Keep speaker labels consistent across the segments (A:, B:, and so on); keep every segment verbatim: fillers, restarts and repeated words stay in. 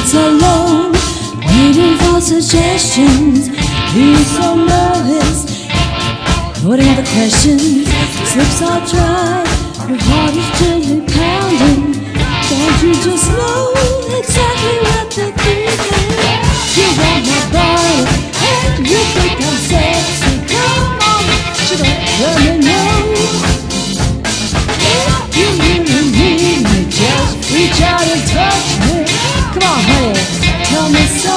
A: nights alone, waiting for suggestions. He's so nervous, putting all the questions. Slips are dry, your heart is gently pounding. Don't you just know exactly what they're thinking? You want my body, and you think I'm sexy. Come on, you don't let me know. If you really need me, just reach out and touch me. Come on, honey, tell me so.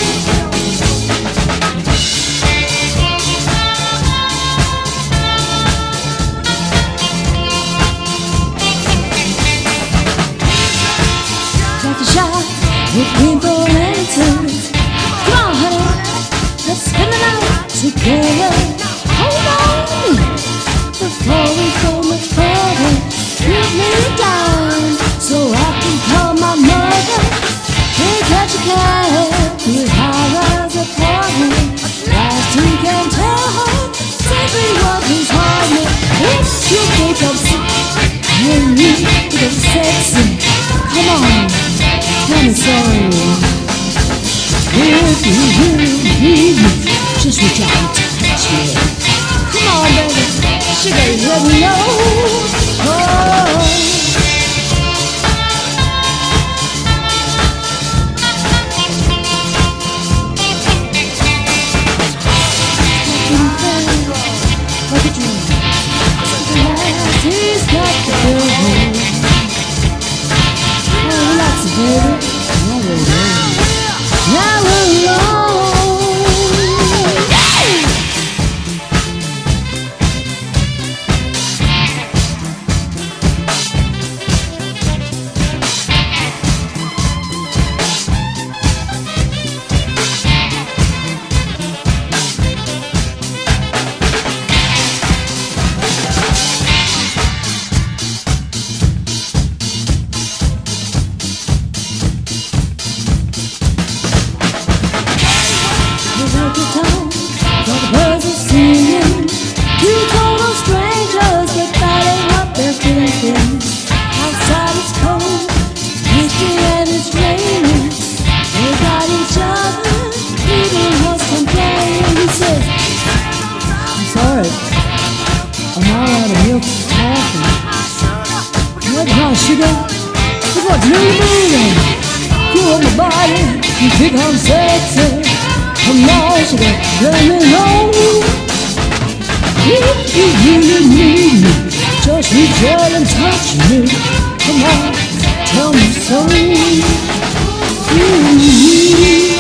A: Looking for answers. Come on, honey, let's spend the night together. Hold on, before we go much further. Give me down so I can call my mother. Can't catch a cab with high-rise apartment. Last you can tell her simply what is hard me. If you think I'm sick and you think I'm sexy, come on, tell me so. If you really need me, just reach out and touch me. Come on, baby, sugar, let me know. Oh. Like a dream, he's got the feeling. Oh, relax, baby. Now we're alone. Now we're alone. Sugar, look what's moving. You on my body, you think I'm sexy. Come on, sugar, let me know. If you really need me, just reach out and touch me. Come on, tell me so. Mm-hmm.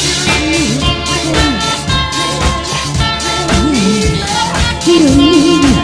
A: You don't need me.